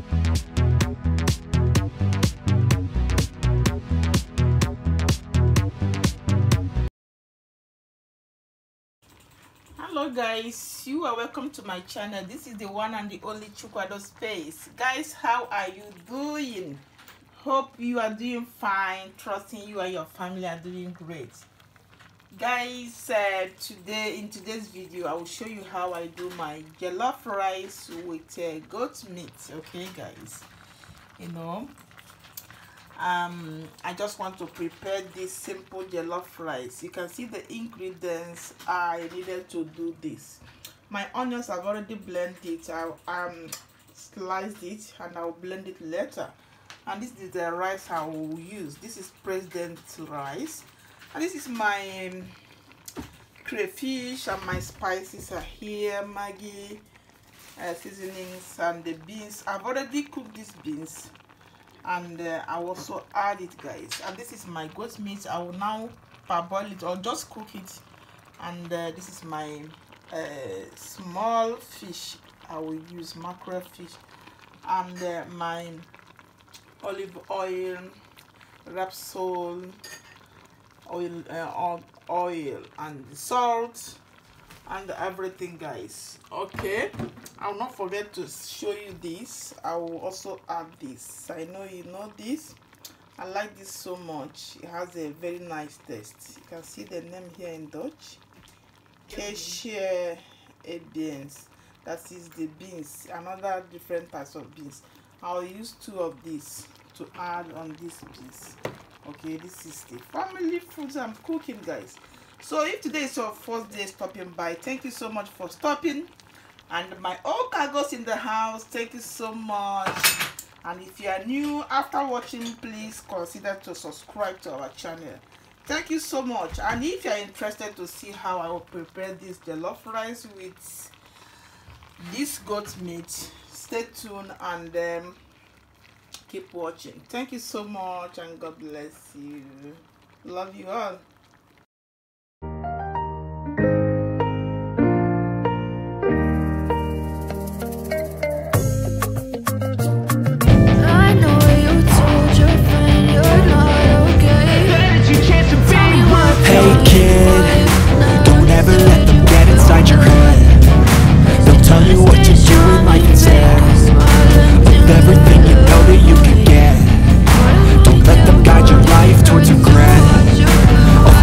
Hello guys, you are welcome to my channel. This is the one and the only Chukwado Space. Guys, how are you doing? Hope you are doing fine. Trusting you and your family are doing great. Guys, in today's video I will show you how I do my jollof rice with goat meat. Okay guys, I just want to prepare this simple jollof rice. You can see the ingredients I needed to do this. My onions I've already blended it. I sliced it and I'll blend it later. And this is the rice I will use. This is President rice, and this is my crayfish, and my spices are here, Maggi, seasonings, and the beans. I've already cooked these beans, and I also add it, guys. And this is my goat meat. I will now parboil it or just cook it. And this is my small fish. I will use mackerel fish, and my olive oil, rapsol oil, and salt, and everything, guys. Okay, I'll not forget to show you this. I will also add this. I know you know this. I like this so much. It has a very nice taste. You can see the name here in Dutch, cashew beans. That is the beans, another different types of beans. I'll use 2 of these to add on this piece. Okay, this is the family foods I'm cooking, guys. So if today is your first day stopping by, thank you so much for stopping. And my old cargos in the house, thank you so much. And if you are new after watching, please consider to subscribe to our channel. Thank you so much. And if you are interested to see how I will prepare this jollof rice with this goat meat, stay tuned and keep watching. Thank you so much, and God bless you. Love you all. Hey kid, don't ever let them get inside your head. They'll tell you what to do in life instead. With everything you know that you can get, don't let them guide your life towards regret.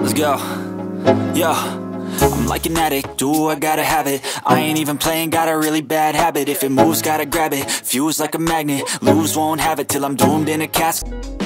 let's go. Yo, I'm like an addict, do I gotta have it. I ain't even playing, got a really bad habit. If it moves, gotta grab it, fuse like a magnet. Lose, won't have it till I'm doomed in a casket.